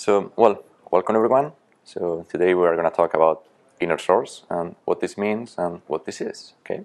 Welcome everyone. So today we are going to talk about inner source and what this means and what this is. Okay.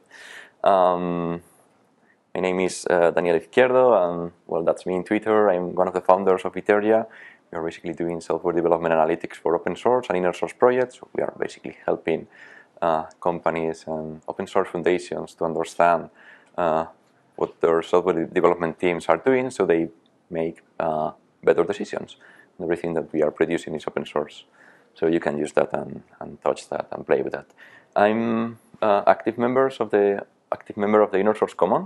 My name is Daniel Izquierdo, and well, that's me in Twitter. I'm one of the founders of Iteria. We are basically doing software development analytics for open source and inner source projects. We are basically helping companies and open source foundations to understand what their software development teams are doing, so they make better decisions. Everything that we are producing is open source, so you can use that and touch that and play with that. I'm active member of the Inner Source Commons.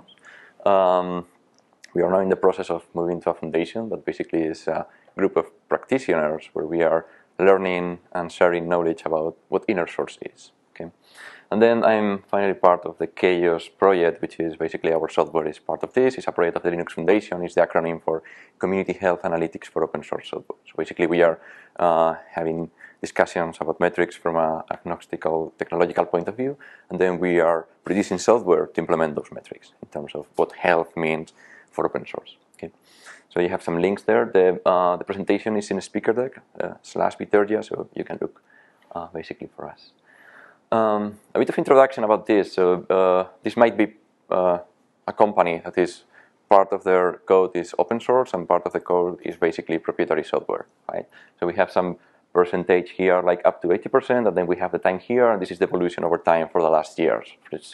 We are now in the process of moving to a foundation that basically is a group of practitioners where we are learning and sharing knowledge about what inner source is. Okay. And then I'm finally part of the Chaos project, which is basically our software is part of this. It's a project of the Linux Foundation. It's the acronym for Community Health Analytics for Open Source Software. So basically we are having discussions about metrics from an agnostical technological point of view, and then we are producing software to implement those metrics in terms of what health means for open source. Okay. So you have some links there. The presentation is in a speaker deck /Bitergia, so you can look basically for us. A bit of introduction about this. So this might be a company that is part of their code is open source and part of the code is basically proprietary software, right? So we have some percentage here, like up to 80%, and then we have the time here, and this is the evolution over time for the last years,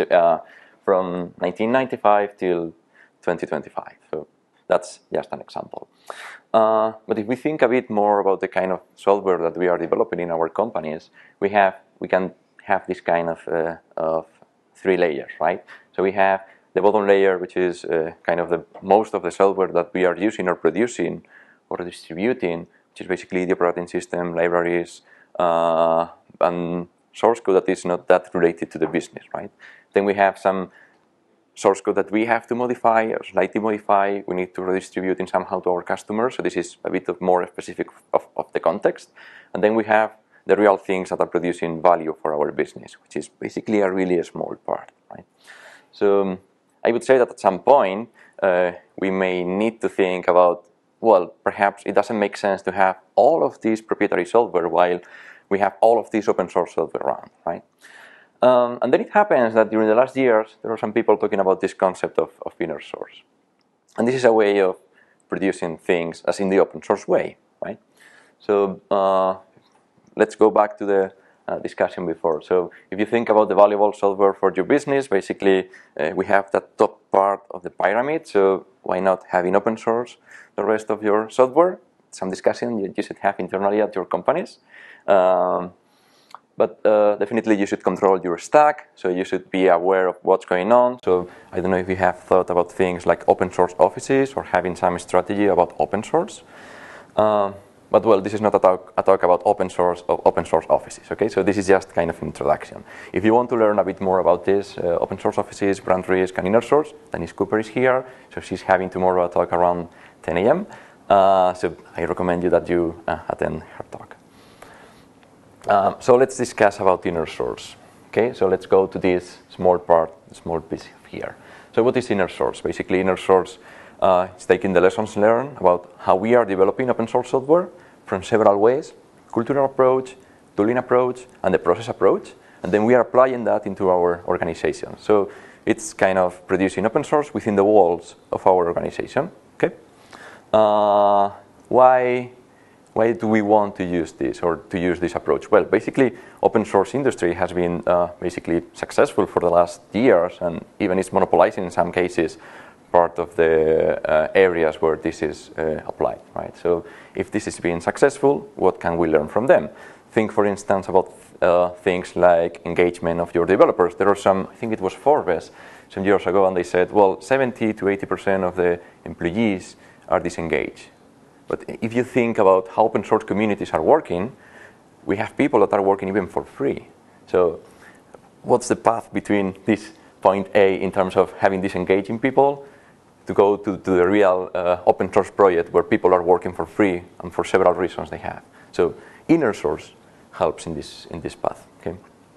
from 1995 till 2025. So that's just an example. But if we think a bit more about the kind of software that we are developing in our companies, we can have this kind of three layers, right? So we have the bottom layer, which is kind of the most of the software that we are using or producing or distributing, which is basically the operating system, libraries, and source code that is not that related to the business, right? Then we have some source code that we have to modify or slightly modify. We need to redistribute in somehow to our customers. So this is a bit of more specific of the context. And then we have the real things that are producing value for our business, which is basically a really small part, right? So I would say that at some point we may need to think about, well, perhaps it doesn't make sense to have all of this proprietary software while we have all of this open source software around, right? And then it happens that during the last years there are some people talking about this concept of inner source, and this is a way of producing things as in the open source way, right? So let's go back to the discussion before. So if you think about the valuable software for your business, basically we have that top part of the pyramid. So why not having open source the rest of your software? Some discussion you should have internally at your companies. But definitely you should control your stack, so you should be aware of what's going on. So I don't know if you have thought about things like open source offices or having some strategy about open source. But well, this is not a talk about open source offices, okay? So this is just kind of introduction. If you want to learn a bit more about this, open source offices, brand risk, and inner source, Denise Cooper is here. So she's having tomorrow a talk around 10 a.m. So I recommend you that you attend her talk. So let's discuss about inner source. Okay, so let's go to this small piece here. So what is inner source? Basically, inner source is taking the lessons learned about how we are developing open source software from several ways: cultural approach, tooling approach, and the process approach. And then we are applying that into our organization. So it's kind of producing open source within the walls of our organization. Okay. Why do we want to use this or to use this approach? Well, basically, open source industry has been basically successful for the last years, and even it's monopolizing in some cases part of the areas where this is applied, right? So if this is being successful, what can we learn from them? Think, for instance, about things like engagement of your developers. There are some, I think it was Forbes some years ago, and they said, well, 70 to 80% of the employees are disengaged. But if you think about how open source communities are working, we have people that are working even for free. So what's the path between this point A in terms of having disengaging people to go to the real open source project where people are working for free and for several reasons they have? So inner source helps in this path. Okay.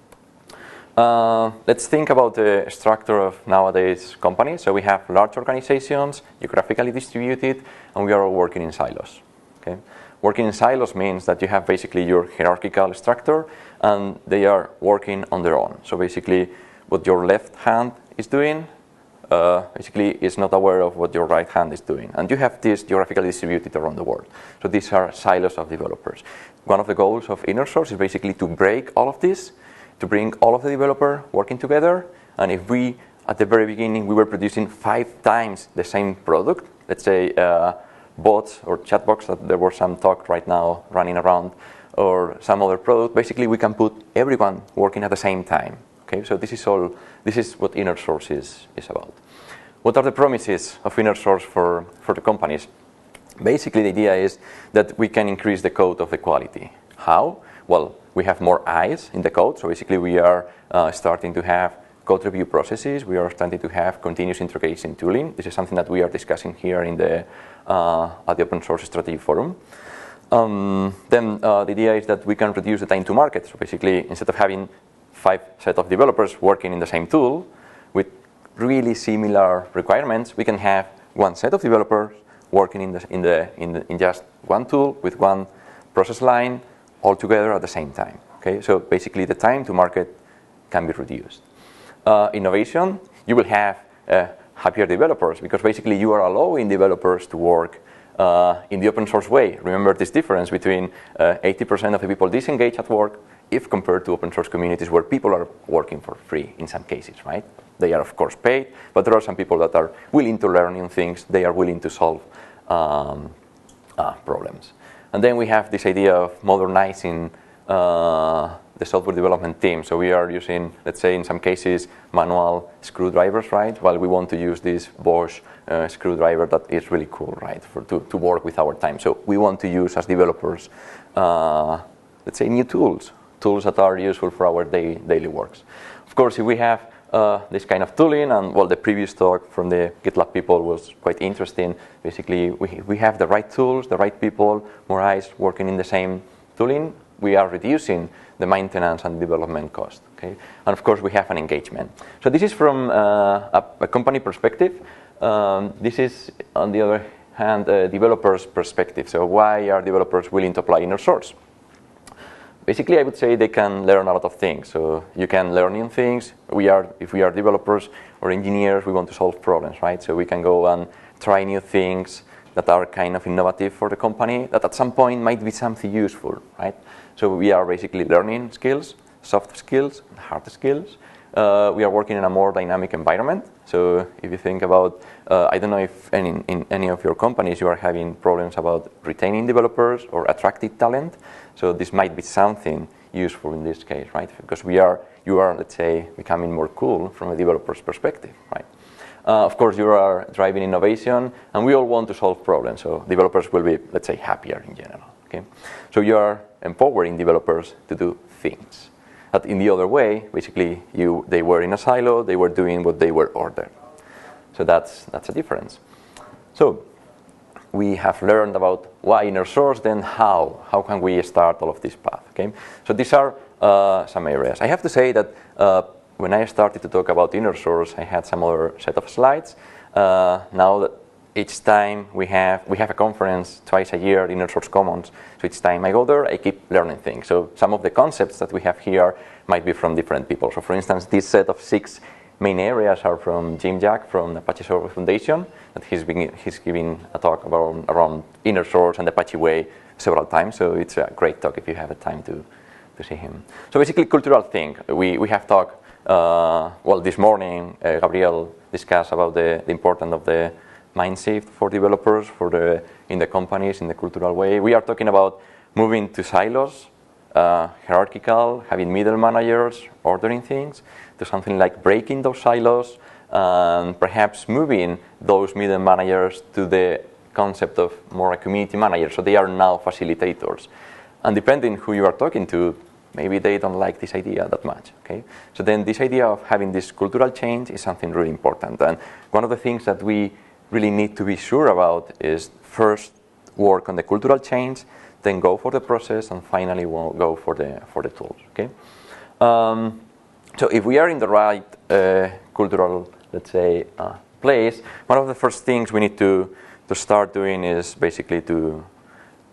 Let's think about the structure of nowadays companies. So we have large organizations, geographically distributed, and we are all working in silos. Okay. working in silos means that you have basically your hierarchical structure and they are working on their own. So basically what your left hand is doing basically is not aware of what your right hand is doing. And you have this geographically distributed around the world. So these are silos of developers. One of the goals of InnerSource is basically to break all of this, to bring all of the developers working together. And if we, at the very beginning, we were producing 5 times the same product, let's say bots or chatbots, that there was some talk right now running around, or some other product, basically we can put everyone working at the same time. Okay, so this is what InnerSource is about. What are the promises of InnerSource for the companies? Basically, the idea is that we can increase the code of the quality. How? Well, we have more eyes in the code, so basically we are starting to have code review processes. We are starting to have continuous integration tooling. This is something that we are discussing here in the at the Open Source Strategy Forum. Then the idea is that we can reduce the time to market. So basically, instead of having 5 sets of developers working in the same tool with really similar requirements, we can have 1 set of developers working in just one tool with one process line all together at the same time. Okay, so basically the time to market can be reduced. Innovation, you will have happier developers because basically you are allowing developers to work in the open source way. Remember this difference between 80% of the people disengage at work if compared to open source communities where people are working for free in some cases, right? They are of course paid, but there are some people that are willing to learn new things. They are willing to solve problems. And then we have this idea of modernizing the software development team. So we are using, let's say in some cases, manual screwdrivers, right? While we want to use this Bosch screwdriver that is really cool, right? To work with our time. So we want to use as developers, let's say new tools that are useful for our daily works. Of course, if we have this kind of tooling, and well, the previous talk from the GitLab people was quite interesting. Basically, we have the right tools, the right people, more eyes working in the same tooling. We are reducing the maintenance and development cost. Okay, and of course we have an engagement. So this is from a company perspective. This is, on the other hand, a developer's perspective. So why are developers willing to apply InnerSource? Basically, I would say they can learn a lot of things. So you can learn new things. If we are developers or engineers, we want to solve problems, right? So we can go and try new things that are kind of innovative for the company, that at some point might be something useful, right? So we are basically learning skills, soft skills, hard skills. We are working in a more dynamic environment. So if you think about, I don't know if in any of your companies you are having problems about retaining developers or attracting talent. So this might be something useful in this case, right? Because you are, let's say, becoming more cool from a developer's perspective, right? Of course, you are driving innovation, and we all want to solve problems. So developers will be, let's say, happier in general. Okay, so you are empowering developers to do things. But in the other way, basically, they were in a silo. They were doing what they were ordered. So that's a difference. So we have learned about why InnerSource. Then how can we start all of this path? Okay, so these are some areas. I have to say that. When I started to talk about InnerSource, I had some other set of slides. Now that each time we have a conference twice a year, InnerSource Commons. So each time I go there, I keep learning things. So some of the concepts that we have here might be from different people. So for instance, this set of 6 main areas are from Jim Jack from the Apache Software Foundation. That he's giving a talk around InnerSource and the Apache Way several times. So it's a great talk if you have a time to see him. So basically, cultural thing. We have talked. Well, this morning, Gabriel discussed about the importance of the mind shift for developers, in the companies, in the cultural way. We are talking about moving to silos, hierarchical, having middle managers, ordering things, to something like breaking those silos, and perhaps moving those middle managers to the concept of more a community manager. So they are now facilitators. And depending who you are talking to, maybe they don't like this idea that much, okay? So then this idea of having this cultural change is something really important. And one of the things that we really need to be sure about is first work on the cultural change, then go for the process, and finally we'll go for the tools, okay? So if we are in the right cultural, let's say, place, one of the first things we need to start doing is basically to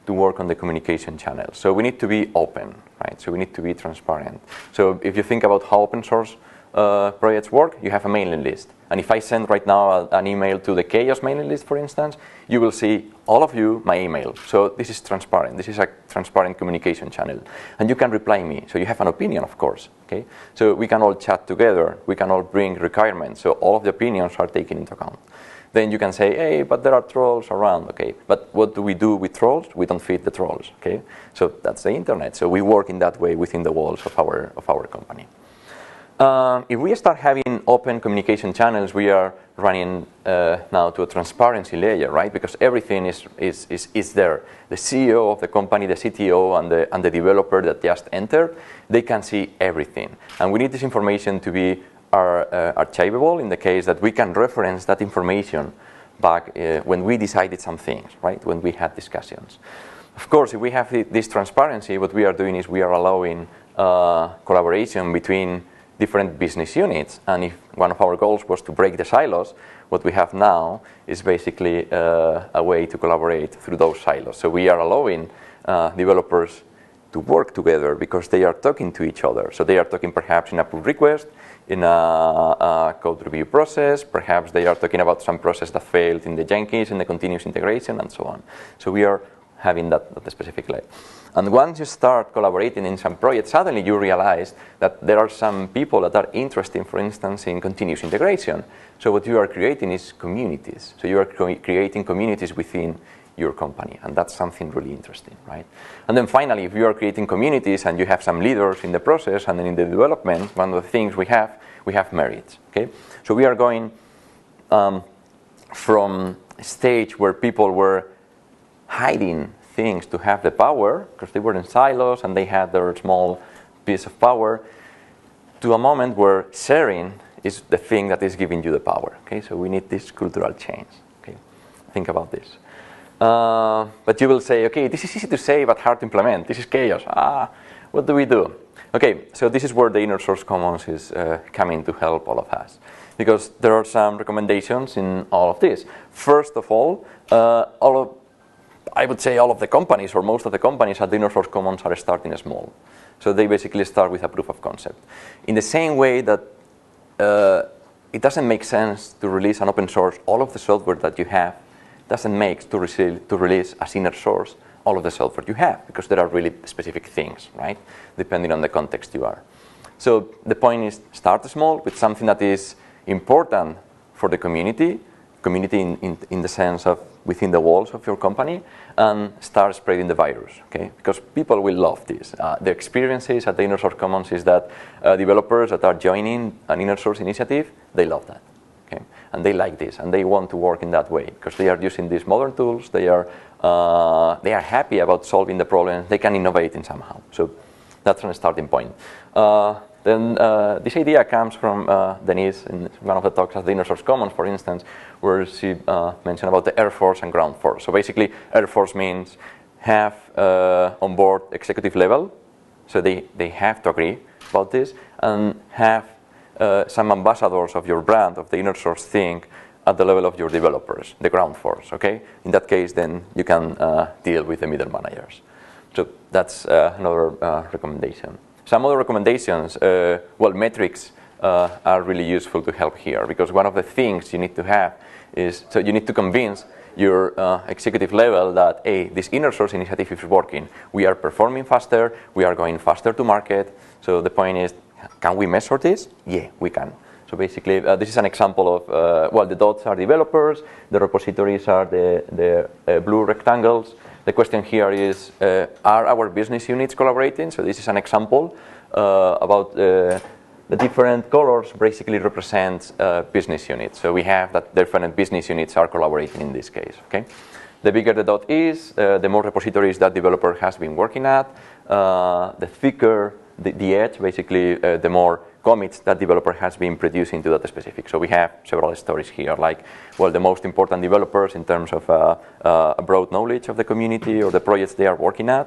to work on the communication channels. So we need to be open, right? So we need to be transparent. So if you think about how open source projects work, you have a mailing list. And if I send right now an email to the Chaos mailing list, for instance, you will see, all of you, my email. So this is transparent. This is a transparent communication channel. And you can reply me. So you have an opinion, of course. Okay? So we can all chat together. We can all bring requirements. So all of the opinions are taken into account. Then you can say, hey, but there are trolls around. Okay? But what do we do with trolls? We don't feed the trolls. Okay? So that's the internet. So we work in that way within the walls of our company. If we start having open communication channels, we are running now to a transparency layer, right? Because everything is there. The CEO of the company, the CTO, and the developer that just entered, they can see everything. And we need this information to be archivable in the case that we can reference that information back when we decided some things, right? When we had discussions. Of course, if we have this transparency, what we are doing is we are allowing collaboration between different business units. And if one of our goals was to break the silos, what we have now is basically a way to collaborate through those silos. So we are allowing developers to work together because they are talking to each other. So they are talking perhaps in a pull request, in a code review process, perhaps they are talking about some process that failed in the Jenkins, in the continuous integration, and so on. So we are having that specific layer. And once you start collaborating in some projects, suddenly you realize that there are some people that are interested, for instance, in continuous integration. So what you are creating is communities. So you are creating communities within your company, and that's something really interesting, right? And then finally, if you are creating communities and you have some leaders in the process and then in the development, one of the things we have merits, okay? So we are going from a stage where people were hiding things to have the power because they were in silos and they had their small piece of power, to a moment where sharing is the thing that is giving you the power. Okay, so we need this cultural change. Okay, think about this. But you will say, okay, this is easy to say but hard to implement. This is chaos. What do we do? Okay, so this is where the Inner Source Commons is coming to help all of us, because there are some recommendations in all of this. First of all, I would say all of the companies, or most of the companies at the Inner Source Commons, are starting small. So they basically start with a proof of concept. In the same way that it doesn't make sense to release an open source all of the software that you have, doesn't make to release as inner source all of the software you have, because there are really specific things, right? Depending on the context you are. So the point is, start small with something that is important for the community in the sense of within the walls of your company, and start spreading the virus, okay? Because people will love this. The experiences at the Inner Source Commons is that developers that are joining an Inner Source initiative, they love that, okay? And they like this, and they want to work in that way, because they are using these modern tools, they are happy about solving the problems, they can innovate in somehow. So that's a starting point. Then this idea comes from Denise in one of the talks at the Inner Source Commons, for instance, where she mentioned about the Air Force and Ground Force. So basically, Air Force means have on board executive level, so they have to agree about this, and have some ambassadors of your brand, of the Inner Source thing, at the level of your developers, the Ground Force, okay? In that case, then you can deal with the middle managers. So that's another recommendation. Some other recommendations, metrics are really useful to help here, because one of the things you need to have is, so you need to convince your executive level that, hey, this Inner Source initiative is working. We are performing faster, we are going faster to market. So the point is, can we measure this? Yeah, we can. So basically, this is an example of, the dots are developers, the repositories are the blue rectangles. The question here is, are our business units collaborating? So this is an example about the different colors basically represent business units. So we have that different business units are collaborating in this case. Okay, the bigger the dot is, the more repositories that developer has been working at. The thicker the edge, basically, the more commits that developer has been producing to that specific. So we have several stories here, like, the most important developers in terms of a broad knowledge of the community or the projects they are working at,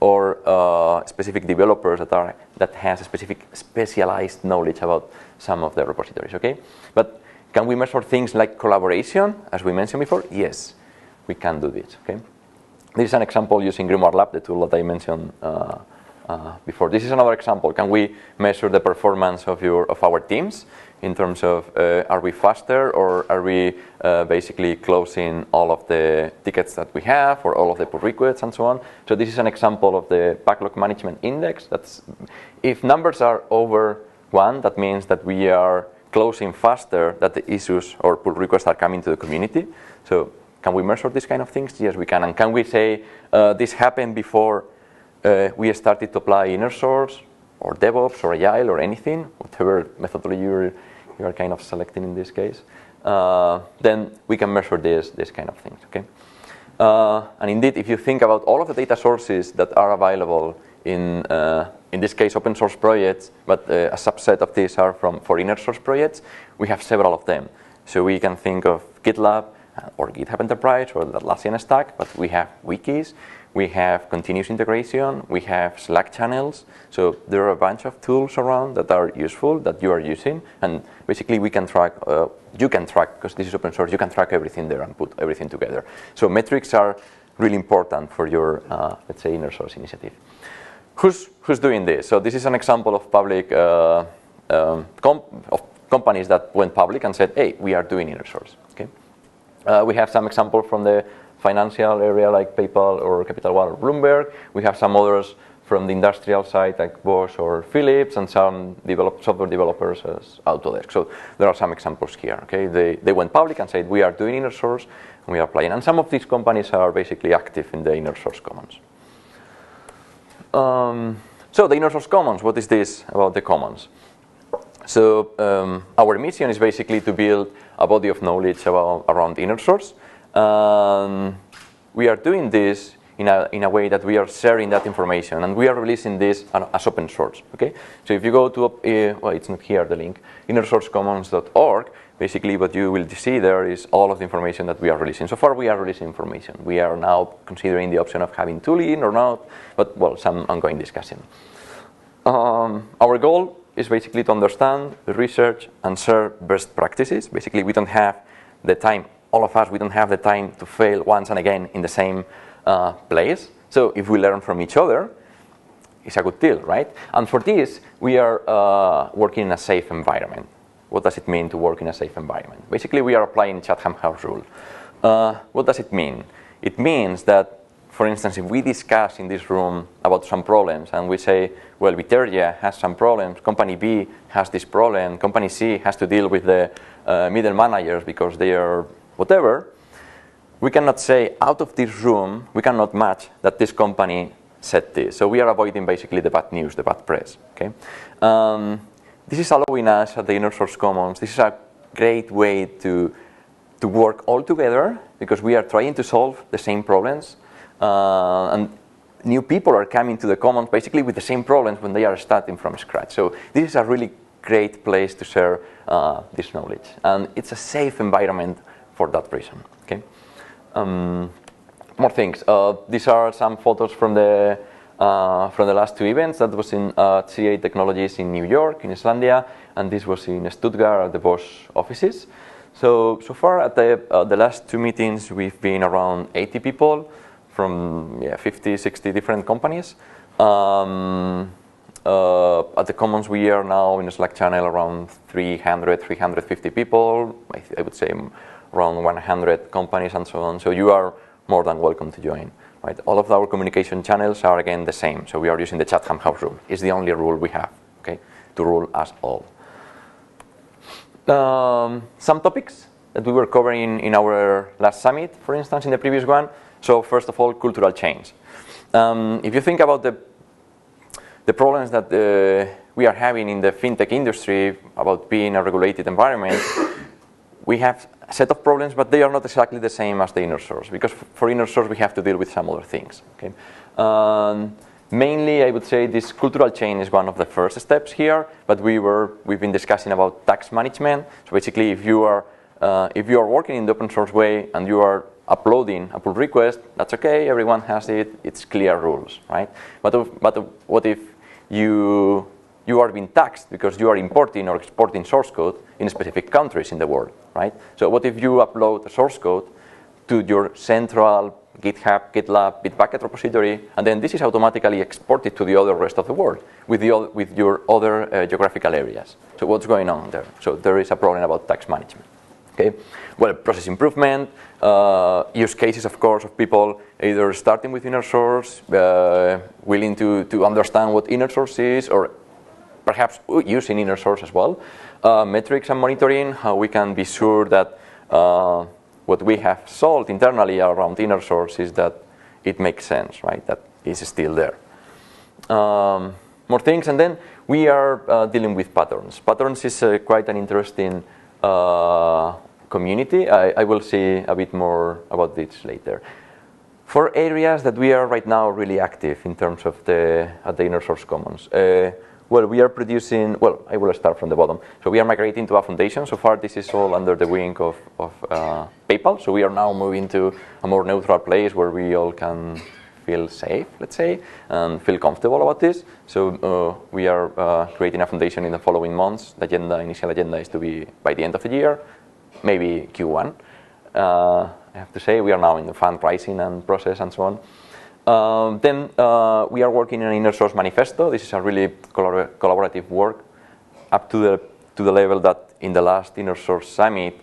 or specific developers that has a specific specialized knowledge about some of the repositories, okay? But can we measure things like collaboration, as we mentioned before? Yes, we can do this, okay? This is an example using Grimoire Lab, the tool that I mentioned before. This is another example. Can we measure the performance of our teams in terms of are we faster, or are we basically closing all of the tickets that we have, or all of the pull requests and so on? So this is an example of the backlog management index. That's if numbers are over 1, that means that we are closing faster, that the issues or pull requests are coming to the community. So can we measure these kind of things? Yes, we can. And can we say this happened before we started to apply inner source or DevOps or Agile or anything, whatever methodology you are kind of selecting in this case? Then we can measure this kind of things. Okay. And indeed, if you think about all of the data sources that are available in this case, open source projects, but a subset of these are for inner source projects, we have several of them. So we can think of GitLab or GitHub Enterprise or the Atlassian Stack, but we have wikis, we have continuous integration, we have Slack channels. So there are a bunch of tools around that are useful that you are using, and basically we can track, you can track, because this is open source, you can track everything there and put everything together. So metrics are really important for your, let's say, inner source initiative. Who's doing this? So this is an example of public of companies that went public and said, hey, we are doing inner source. Okay. We have some examples from the financial area like PayPal or Capital One or Bloomberg. We have some others from the industrial side like Bosch or Philips, and some software developers as Autodesk. So there are some examples here. Okay, they went public and said we are doing inner source and we are applying. And some of these companies are basically active in the inner source commons. So the inner source commons, what is this about the commons? So our mission is basically to build a body of knowledge around inner source. We are doing this in a way that we are sharing that information, and we are releasing this as open source. Okay, so if you go to well, it's not here the link, innersourcecommons.org. Basically, what you will see there is all of the information that we are releasing. So far, we are releasing information. We are now considering the option of having tooling or not, but well, some ongoing discussion. Our goal is basically to understand, research, and share best practices. Basically, we don't have the time. All of us, we don't have the time to fail once and again in the same place. So if we learn from each other, it's a good deal, right? And for this, we are working in a safe environment. What does it mean to work in a safe environment? Basically, we are applying Chatham House rule. What does it mean? It means that, for instance, if we discuss in this room about some problems and we say, well, Vitergia has some problems, company B has this problem, company C has to deal with the middle managers because they are whatever, we cannot say out of this room, we cannot match that this company said this. So we are avoiding basically the bad news, the bad press. Okay? This is allowing us at the Inner Source Commons, this is a great way to work all together because we are trying to solve the same problems. And new people are coming to the commons basically with the same problems when they are starting from scratch. So this is a really great place to share this knowledge. And it's a safe environment for that reason. Okay. More things. These are some photos from the last two events. That was in CA Technologies in New York, in Islandia, and this was in Stuttgart at the Bosch offices. So far at the last two meetings, we've been around 80 people from 50, 60 different companies. At the Commons, we are now in a Slack channel around 300, 350 people. I would say around 100 companies and so on. So you are more than welcome to join. Right? All of our communication channels are again the same. So we are using the Chatham House rule. It's the only rule we have, okay, to rule us all. Some topics that we were covering in our last summit, for instance, in the previous one. So first of all, cultural change. If you think about the problems that we are having in the fintech industry about being a regulated environment, we have a set of problems, but they are not exactly the same as the inner source, because for inner source we have to deal with some other things. Okay? Mainly, I would say this cultural change is one of the first steps here, but we've been discussing about tax management. So basically, if you are working in the open source way and you are uploading a pull request, that's okay. Everyone has it. It's clear rules, right? But what if you are being taxed because you are importing or exporting source code in specific countries in the world, right? So what if you upload the source code to your central GitHub, GitLab, Bitbucket repository, and then this is automatically exported to the other rest of the world with your other geographical areas. So what's going on there? So there is a problem about tax management. Okay, well, process improvement, use cases, of course, of people either starting with inner source, willing to understand what inner source is, or perhaps using inner source as well. Metrics and monitoring, how we can be sure that what we have solved internally around inner source is that it makes sense, right? That is still there. More things, and then we are dealing with patterns. Patterns is quite an interesting community. I will say a bit more about this later. For areas that we are right now really active in terms of at the inner source commons. Well, we are producing, well, I will start from the bottom. So we are migrating to a foundation. So far, this is all under the wing of PayPal. So we are now moving to a more neutral place where we all can feel safe, let's say, and feel comfortable about this. So we are creating a foundation in the following months. The initial agenda is to be by the end of the year, maybe Q1. I have to say we are now in the fundraising and process and so on. Then we are working in an inner source manifesto. This is a really collaborative work up to the level that in the last inner source summit,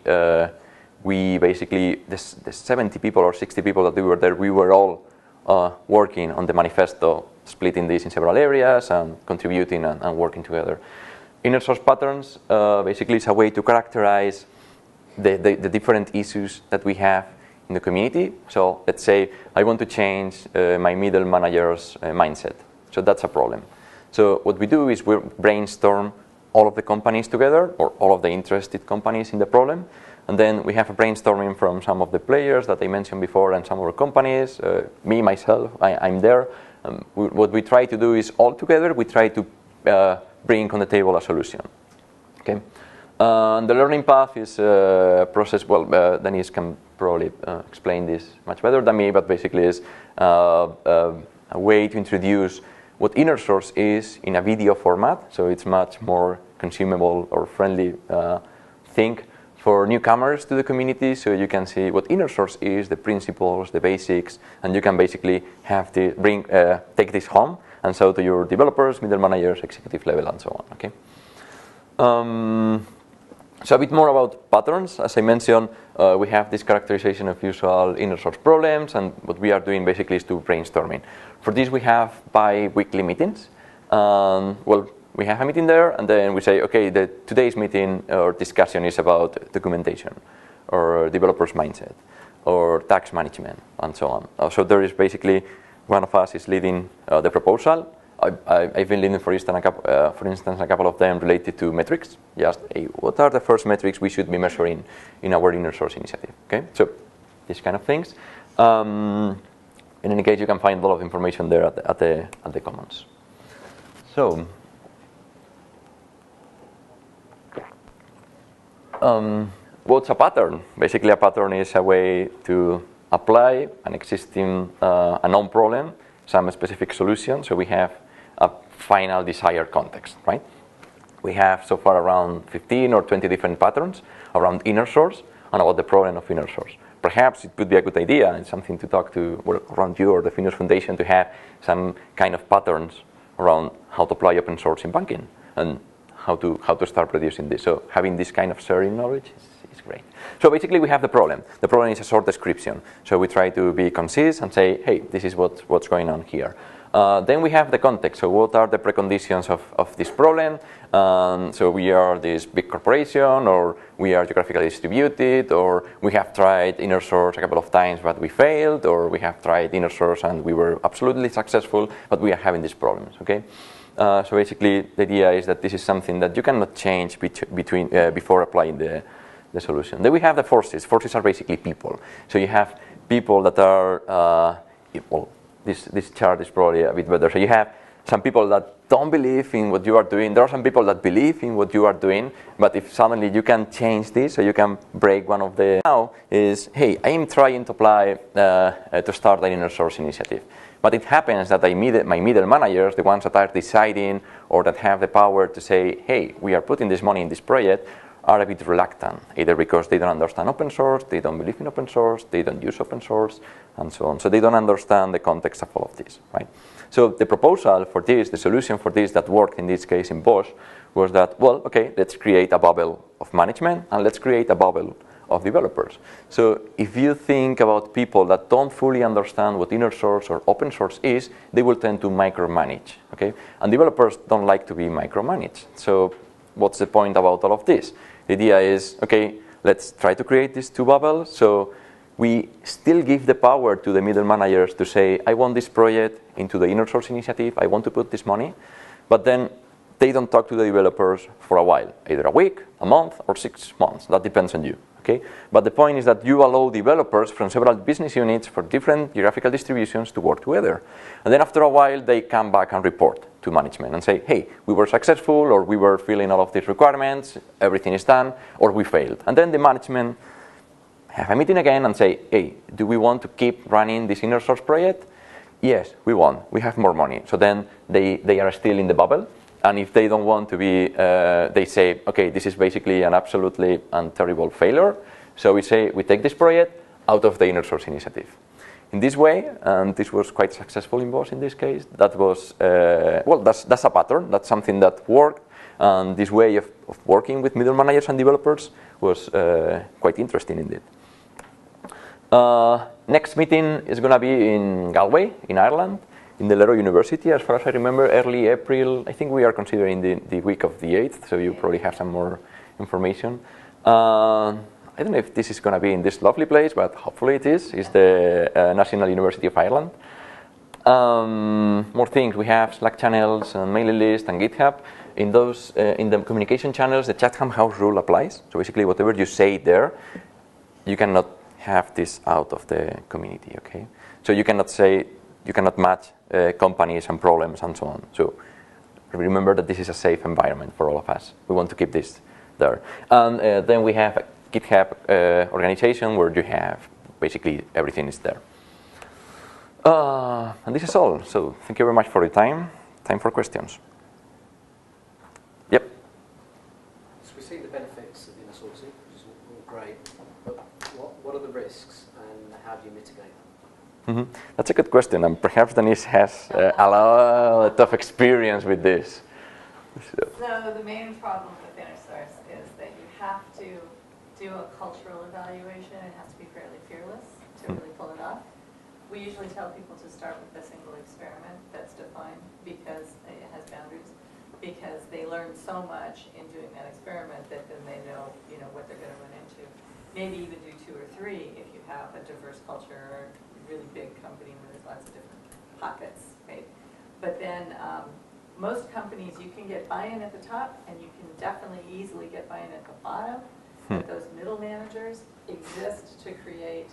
we basically, the 70 people or 60 people that we were there, we were all working on the manifesto, splitting this in several areas and contributing and working together. Inner source patterns basically is a way to characterize the different issues that we have in the community. So let's say I want to change my middle manager's mindset. So that's a problem. So what we do is we brainstorm all of the companies together, or all of the interested companies in the problem. And then we have a brainstorming from some of the players that I mentioned before and some of our companies, me, myself, I'm there. What we try to do is all together, we try to bring on the table a solution. Okay. The learning path is a process, well, Denise can probably explain this much better than me, but basically is a way to introduce what inner source is in a video format, so it's much more consumable or friendly thing for newcomers to the community, so you can see what inner source is, the principles, the basics, and you can basically have to take this home and show to your developers, middle managers, executive level, and so on. Okay. So a bit more about patterns. As I mentioned, we have this characterization of usual inner source problems, and what we are doing basically is to brainstorming. For this, we have bi-weekly meetings. Well, we have a meeting there, and then we say, okay, today's meeting or discussion is about documentation, or developer's mindset, or tax management, and so on. So there is basically one of us is leading the proposal. I've been leading, for instance, a couple of them related to metrics. Just what are the first metrics we should be measuring in our inner source initiative? Okay, so these kind of things. In any case, you can find a lot of information there at the commons. So, what's a pattern? Basically, a pattern is a way to apply an existing, a known problem, some specific solution. So we have a final desired context, right? We have so far around 15 or 20 different patterns around inner source and about the problem of inner source. Perhaps it would be a good idea and something to talk to around you or the Finus Foundation to have some kind of patterns around how to apply open source in banking and how to start producing this. So having this kind of sharing knowledge is great. So basically we have the problem. The problem is a short description. So we try to be concise and say, hey, this is what's going on here. Then we have the context. So what are the preconditions of this problem? So we are this big corporation, or we are geographically distributed, or we have tried inner source a couple of times but we failed, or we have tried inner source and we were absolutely successful, but we are having these problems. Okay. So basically the idea is that this is something that you cannot change before applying the solution. Then we have the forces. Forces are basically people. So you have people that are well, this chart is probably a bit better. So you have some people that don't believe in what you are doing. There are some people that believe in what you are doing, but if suddenly you can change this, so you can break one of the now is, hey, I am trying to apply to start an inner source initiative. But it happens that my middle managers, the ones that are deciding or that have the power to say, hey, we are putting this money in this project, are a bit reluctant, either because they don't understand open source, they don't believe in open source, they don't use open source, and so on. So they don't understand the context of all of this, right? So the proposal for this, the solution for this that worked in this case in Bosch, was that, well, okay, let's create a bubble of management and let's create a bubble of developers. So if you think about people that don't fully understand what inner source or open source is, they will tend to micromanage, okay? And developers don't like to be micromanaged. So what's the point about all of this? The idea is, okay, let's try to create these two bubbles. So we still give the power to the middle managers to say, I want this project into the inner source initiative, I want to put this money, but then they don't talk to the developers for a while, either a week, a month, or 6 months. That depends on you. Okay? But the point is that you allow developers from several business units for different geographical distributions to work together. And then after a while, they come back and report to management and say, hey, we were successful, or we were filling all of these requirements, everything is done, or we failed. And then the management have a meeting again and say, hey, do we want to keep running this inner source project? Yes, we want. We have more money. So then they are still in the bubble. And if they don't want to be, they say, okay, this is basically an absolutely and terrible failure. So we say, we take this project out of the inner source initiative. In this way, and this was quite successful in Bosch in this case, that was, well, that's a pattern. That's something that worked. And this way of working with middle managers and developers was quite interesting indeed. Next meeting is going to be in Galway, in Ireland, in the Leroy University, as far as I remember, early April. I think we are considering the week of the 8th, so you probably have some more information. I don't know if this is going to be in this lovely place, but hopefully it is. It's the National University of Ireland. More things. We have Slack channels and mailing list and GitHub. In those, in the communication channels, the Chatham House rule applies. So basically, whatever you say there, you cannot have this out of the community. Okay. So you cannot say, you cannot match companies and problems and so on. So remember that this is a safe environment for all of us. We want to keep this there. And then we have a GitHub organization where you have basically everything is there. And this is all. So thank you very much for your time. Time for questions. Yep. So we see the benefits of inner sourcing, which is all great. But what are the risks and how do you mitigate them? Mm-hmm. That's a good question, and perhaps Denise has a lot of experience with this. So the main problem with inner source is that you have to do a cultural evaluation. It has to be fairly fearless to really pull it off. We usually tell people to start with a single experiment that's defined because it has boundaries, because they learn so much in doing that experiment that then they know, what they're going to run into. Maybe even do 2 or 3 if you have a diverse culture or really big company where there's lots of different pockets, right? But then most companies, you can get buy-in at the top, and you can definitely easily get buy-in at the bottom. But those middle managers exist to create,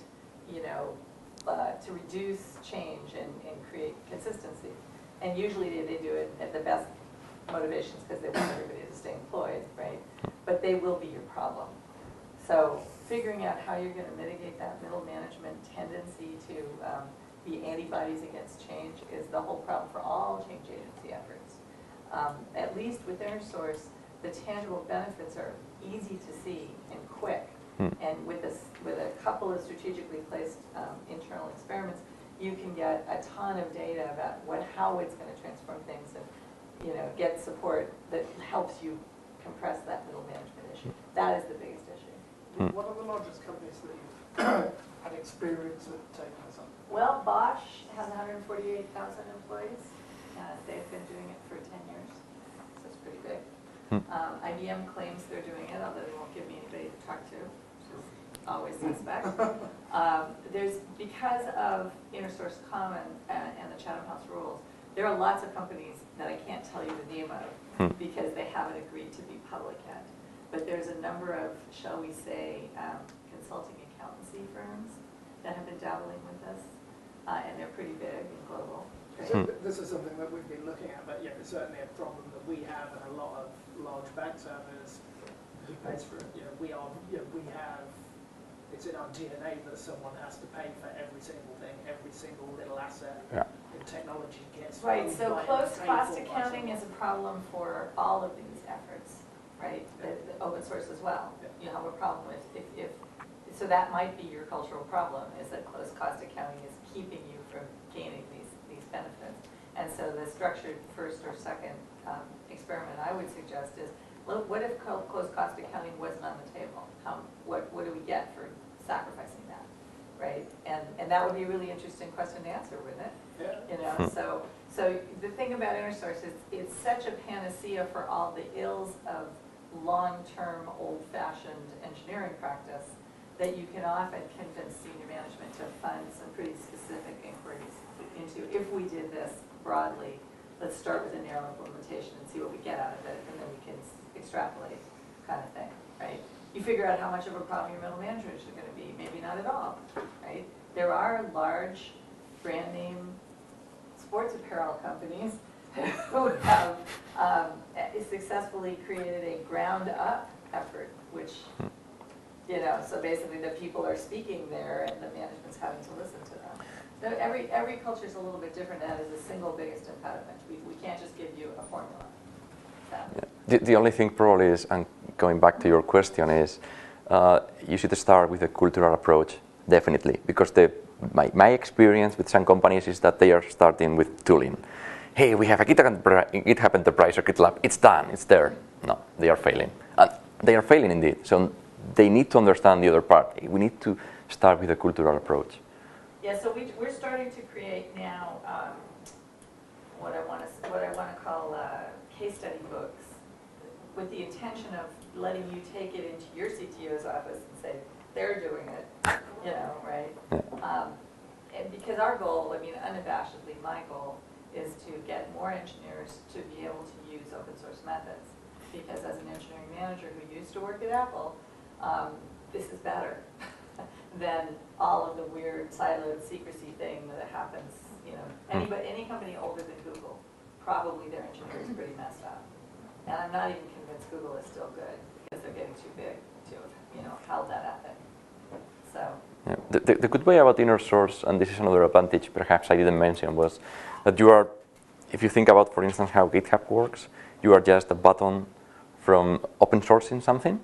to reduce change and create consistency. And usually they do it at the best motivations because they want everybody to stay employed, right? But they will be your problem. So figuring out how you're going to mitigate that middle management tendency to be antibodies against change is the whole problem for all change agency efforts. At least with inner source, the tangible benefits are easy to see and quick. And with a couple of strategically placed internal experiments, you can get a ton of data about how it's going to transform things and get support that helps you compress that middle management issue. That is the biggest issue. What are the largest companies that you've had experience with taking this on? Well, Bosch has 148,000 employees. They've been doing it for 10 years, so it's pretty big. IBM claims they're doing it, although they won't give me anybody to talk to, which is always suspect. Because of Inner Source Common and the Chatham House rules, there are lots of companies that I can't tell you the name of because they haven't agreed to be public yet. But there's a number of, shall we say, consulting accountancy firms that have been dabbling with this, and they're pretty big and global. So this is something that we've been looking at, but it's certainly a problem that we have, and a lot of large bank servers who pays for it. We have. It's in our DNA that someone has to pay for every single thing, every single little asset in technology gets. Right. So close cost accounting is a problem for all of these efforts. right? The open source as well. You have a problem with if so that might be your cultural problem, is that close cost accounting is keeping you from gaining these benefits. And so the structured first or second experiment I would suggest is, look, what if close cost accounting wasn't on the table? What do we get for sacrificing that, right? And that would be a really interesting question to answer, wouldn't it? Yeah. You know, so the thing about InterSource is it's such a panacea for all the ills of long-term, old-fashioned engineering practice that you can often convince senior management to fund some pretty specific inquiries into, if we did this broadly, let's start with a narrow implementation and see what we get out of it, and then we can extrapolate, kind of thing, right? You figure out how much of a problem your middle managers are going to be, maybe not at all, right? There are large brand name sports apparel companies who have successfully created a ground up effort, which, you know, so basically the people are speaking there and the management's having to listen to them. So every culture is a little bit different. That is the single biggest impediment. We can't just give you a formula. Yeah. The only thing probably is, and going back to your question, is you should start with a cultural approach, definitely, because my experience with some companies is that they are starting with tooling. Hey, we have a GitHub Enterprise or GitLab. It's done. It's there. No, they are failing. And they are failing indeed. So they need to understand the other part. We need to start with a cultural approach. Yeah, so we're starting to create now what I want to call case study books, with the intention of letting you take it into your CTO's office and say they're doing it, you know, right? Yeah. And because our goal, I mean, unabashedly, my goal is to get more engineers to be able to use open source methods. Because as an engineering manager who used to work at Apple, this is better than all of the weird siloed secrecy thing that happens. You know, any company older than Google, probably their engineering is pretty messed up. And I'm not even convinced Google is still good, because they're getting too big to have, you know, held that ethic. So. Yeah. The good way about InterSource, and this is another advantage perhaps I didn't mention, was that you are, if you think about, for instance, how GitHub works, you are just a button from open sourcing something.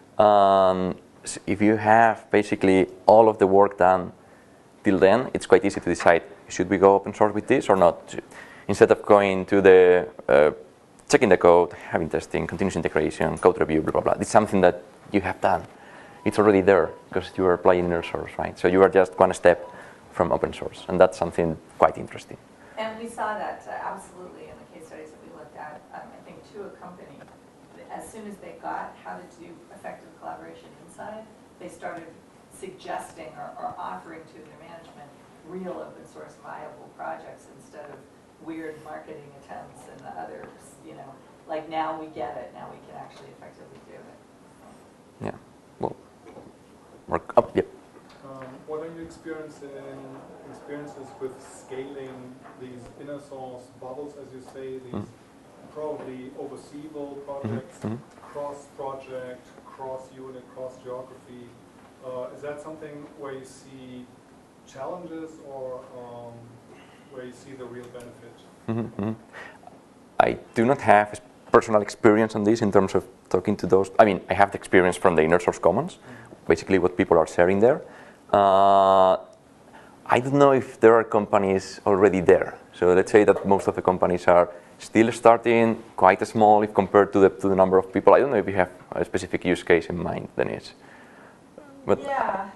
If you have basically all of the work done till then, it's quite easy to decide, should we go open source with this or not? Instead of going to the checking the code, having testing, continuous integration, code review, blah, blah, blah. It's something that you have done. It's already there because you are applying InterSource, right? So you are just one step from open source, and that's something quite interesting. And we saw that absolutely in the case studies that we looked at. I think to a company, as soon as they got how to do effective collaboration inside, they started suggesting or offering to their management real open source viable projects instead of weird marketing attempts and the others, you know, like now we get it, now we can actually effectively do it. Yeah, well, work up, yeah. What are your experiences with scaling these InterSource bubbles, as you say, these probably overseeable projects, cross-project, cross-unit, cross-geography? Is that something where you see challenges or where you see the real benefit? I do not have personal experience on this in terms of talking to those. I mean, I have the experience from the InterSource Commons, basically what people are sharing there. I don't know if there are companies already there. So let's say that most of the companies are still starting, quite small if compared to the number of people. I don't know if you have a specific use case in mind, Denise. But yeah.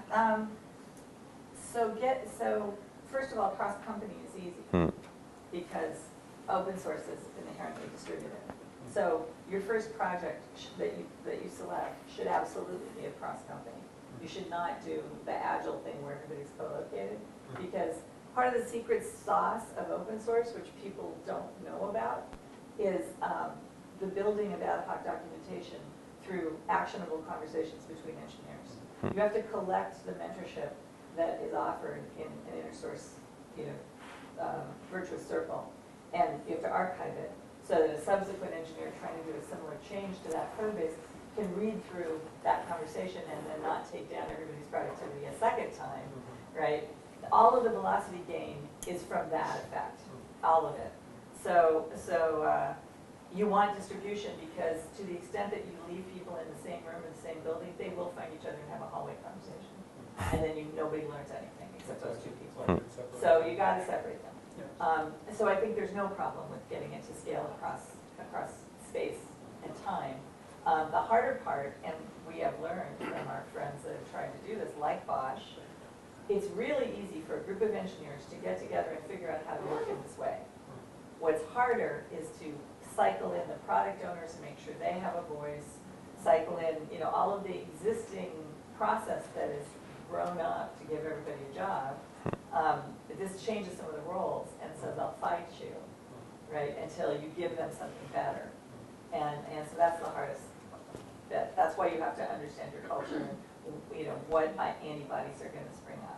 So first of all, cross company is easy because open source is inherently distributed. So your first project that you select should absolutely be a cross company. You should not do the agile thing where everybody's co-located, because part of the secret sauce of open source, which people don't know about, is the building of ad hoc documentation through actionable conversations between engineers. You have to collect the mentorship that is offered in an InterSource, virtuous circle, and you have to archive it so that a subsequent engineer trying to do a similar change to that code base can read through that conversation and then not take down everybody's productivity a second time, right? All of the velocity gain is from that effect, all of it. So you want distribution because to the extent that you leave people in the same room in the same building, they will find each other and have a hallway conversation. And then nobody learns anything except those two people. So you got to separate them. So I think there's no problem with getting it to scale across space and time. The harder part, and we have learned from our friends that have tried to do this, like Bosch, it's really easy for a group of engineers to get together and figure out how to work in this way. What's harder is to cycle in the product owners and make sure they have a voice, cycle in, all of the existing process that is grown up to give everybody a job. This changes some of the roles, and so they'll fight you, right, until you give them something better. And so that's the hardest bit. That's why you have to understand your culture and what antibodies are going to spring up.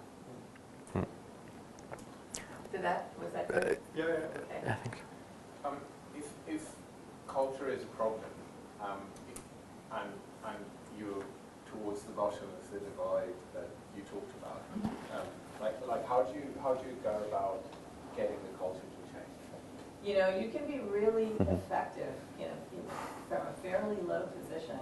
Was that good? Yeah. Okay. I think so. If culture is a problem, and you're towards the bottom of the divide that you talked about, like how do you go about getting the culture to change? You can be really effective, from a fairly low position.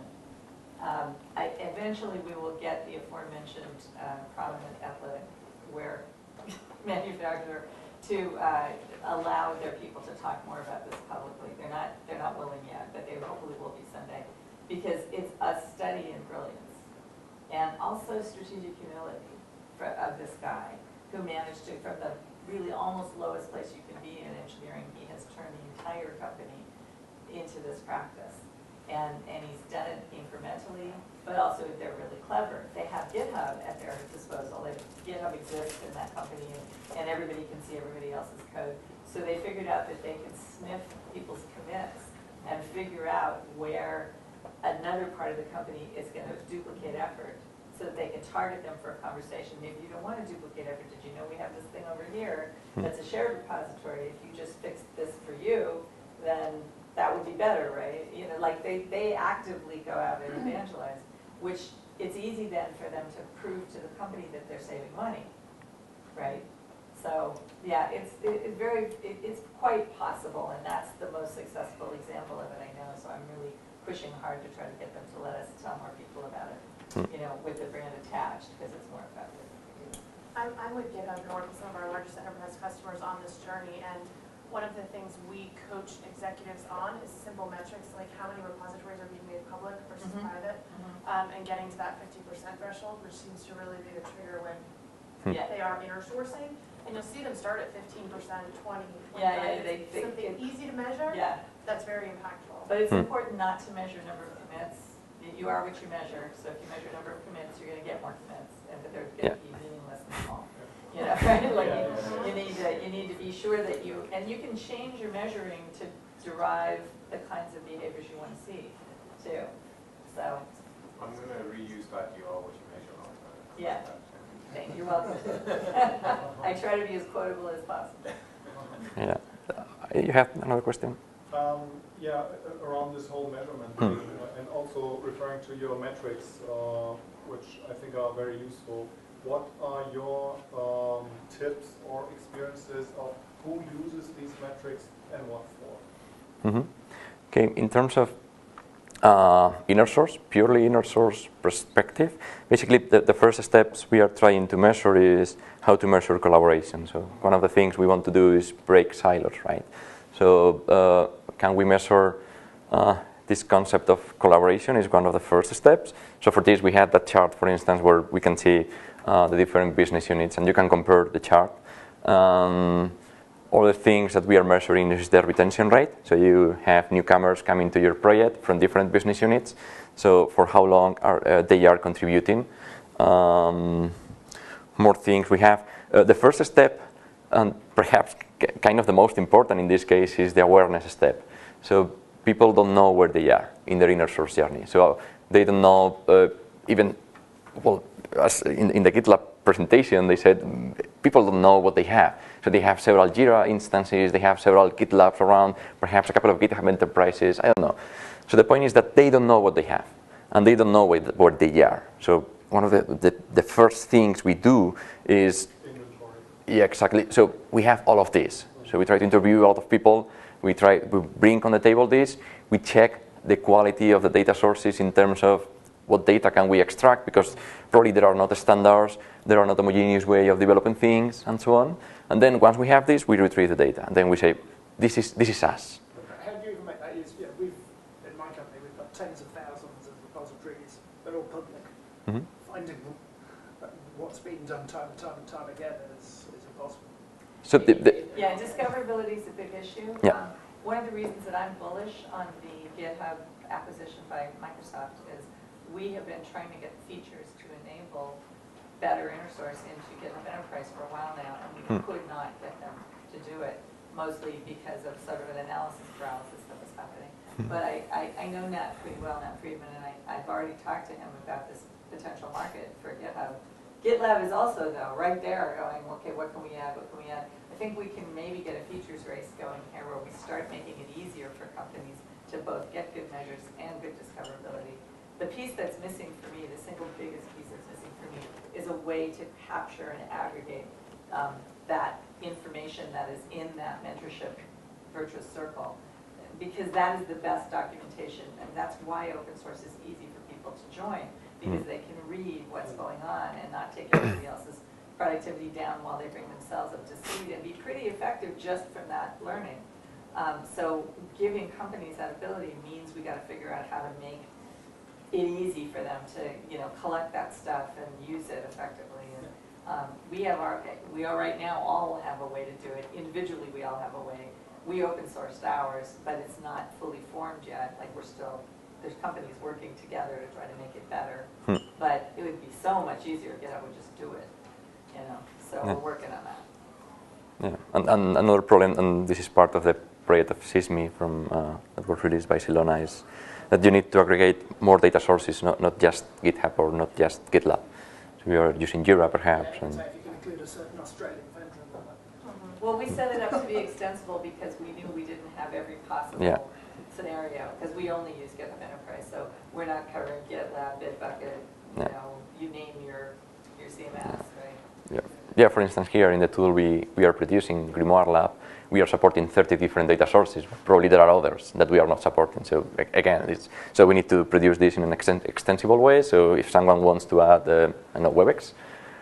Eventually, we will get the aforementioned prominent athletic wear manufacturer to allow their people to talk more about this publicly. They're not willing yet, but they hopefully will be someday, because it's a study in brilliance and also strategic humility of this guy who managed to, from the really almost lowest place you can be in engineering, he has turned the entire company into this practice. And he's done it incrementally, but also they're really clever. They have GitHub at their disposal. GitHub exists in that company, and everybody can see everybody else's code. So they figured out that they can sniff people's commits and figure out where another part of the company is going to duplicate effort, so that they can target them for a conversation. Maybe you don't want to duplicate effort. Did you know we have this thing over here that's a shared repository? If you just fixed this for you, then that would be better, right? Like they actively go out and evangelize, which it's easy then for them to prove to the company that they're saving money, right? So yeah, it's quite possible, and that's the most successful example of it I know. So I'm really pushing hard to try to get them to let us tell more people about it, with the brand attached, because it's more effective. I'm with GitHub and work with some of our largest enterprise customers on this journey, and one of the things we coach executives on is simple metrics, like how many repositories are being made public versus private, and getting to that 50% threshold, which seems to really be the trigger when they are inner sourcing. And you'll see them start at 15%, 20%. Something easy to measure. Yeah. That's very impactful. But it's important not to measure number of commits. You are what you measure. So if you measure number of commits, you're going to get more commits, and they're going to be meaningless and small. Right? Like you need to be sure that you can change your measuring to derive the kinds of behaviors you want to see, too. So I'm going to reuse that. You are what you measure on. Yeah. Thank you. You're welcome. I try to be as quotable as possible. Yeah. You have another question? Around this whole measurement thing, and also referring to your metrics, which I think are very useful. What are your tips or experiences of who uses these metrics and what for? Okay, in terms of inner source, purely inner source perspective, basically the first steps we are trying to measure is how to measure collaboration. So one of the things we want to do is break silos, right? So can we measure this concept of collaboration is one of the first steps. So for this we had that chart, for instance, where we can see the different business units, and you can compare the chart. All the things that we are measuring is the retention rate. So you have newcomers coming to your project from different business units. So for how long they are contributing. More things we have. The first step, and perhaps kind of the most important in this case, is the awareness step. So people don't know where they are in their inner source journey. So they don't know as in the GitLab presentation, they said people don't know what they have. So they have several Jira instances, they have several GitLabs around, perhaps a couple of GitHub enterprises, I don't know. So the point is that they don't know what they have, and they don't know where they are. So one of the first things we do is inventory. Yeah, exactly. So we have all of this. So we try to interview a lot of people, we bring on the table this, we check the quality of the data sources in terms of what data can we extract, because probably there are not standards, there are not homogeneous way of developing things, and so on. And then once we have this, we retrieve the data, and then we say, this is us. How do you even make that use? Yeah, in my company, we've got tens of thousands of repositories. They're all public. Mm-hmm. Finding what's been done time and time and time again is impossible. So yeah, discoverability is a big issue. Yeah. One of the reasons that I'm bullish on the GitHub acquisition by Microsoft is we have been trying to get features to enable better InnerSource into GitHub Enterprise for a while now, and we could not get them to do it, mostly because of sort of an analysis paralysis that was happening. But I know Nat pretty well, Nat Friedman, and I've already talked to him about this potential market for GitHub. GitLab is also, though, right there going, okay, what can we add, what can we add? I think we can maybe get a features race going here where we start making it easier for companies to both get good measures and good discoverability. The piece that's missing for me, the single biggest piece that's missing for me, is a way to capture and aggregate that information that is in that mentorship virtuous circle. Because that is the best documentation, and that's why open source is easy for people to join, because they can read what's going on and not take everybody else's productivity down while they bring themselves up to speed, and be pretty effective just from that learning. So giving companies that ability means we got to figure out how to make it easy for them to, collect that stuff and use it effectively. And we are right now all have a way to do it. Individually, we all have a way. We open sourced ours, but it's not fully formed yet. Like there's companies working together to try to make it better. But it would be so much easier if GitHub would just do it, So we're working on that. Yeah, and another problem, and this is part of the project of SysMe that was released by Silona, is that you need to aggregate more data sources, not just GitHub or not just GitLab. So we are using Jira perhaps. Yeah, if you can include a certain Australian vendor in that. Well, we set it up to be extensible because we knew we didn't have every possible scenario, because we only use GitHub Enterprise, so we're not covering GitLab, Bitbucket, you name your CMS, right? Yeah, for instance, here in the tool we are producing, Grimoire Lab, we are supporting 30 different data sources. Probably there are others that we are not supporting. So again, so we need to produce this in an extensible way. So if someone wants to add WebEx,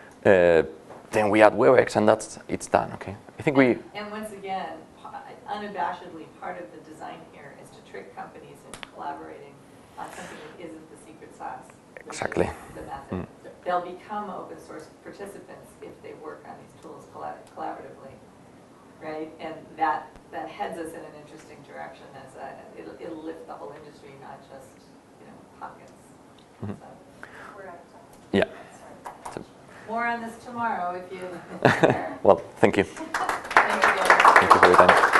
then we add WebEx, and it's done. Okay, I think we. And once again, unabashedly, part of the design here is to trick companies into collaborating on something that isn't the secret sauce. Exactly. The method. They'll become open source participants if they work on these tools collaboratively, right? And that heads us in an interesting direction as it'll lift the whole industry, not just pockets. So. We're out of time. Yeah. So, more on this tomorrow if you. Well, thank you. Thank you. Thank you for your time.